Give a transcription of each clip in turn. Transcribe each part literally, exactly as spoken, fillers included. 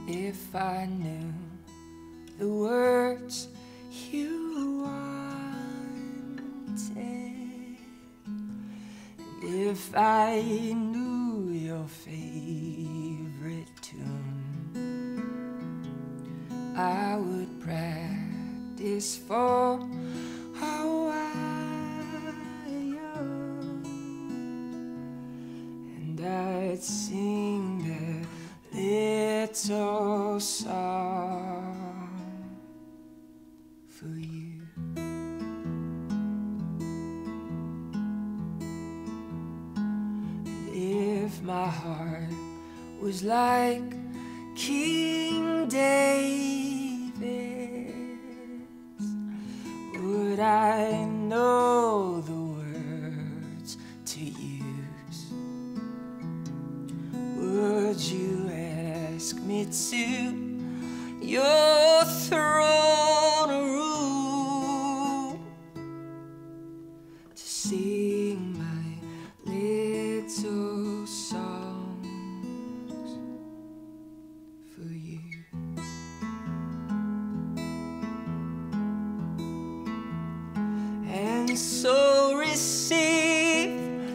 If I knew the words you wanted, and if I knew your favorite tune, I would practice for a while, and I'd sing that little song for you. And if my heart was like King David's, would I know the words to use? Would you ask me to your throne room to sing my little songs for you? And so receive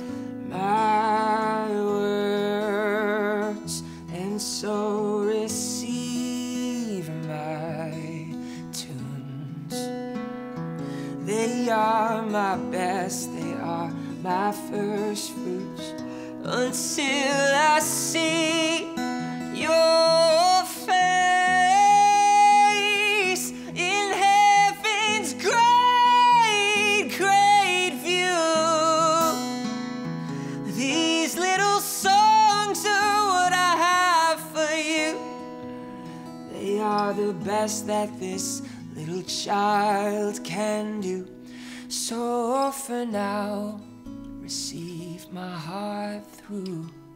my words, and so receive my tunes. They are my best, they are my first fruits, until I see your face in heaven's great, great view. These little songs are what I have for you. They are the best that this little child can do. So for now, receive my heart through.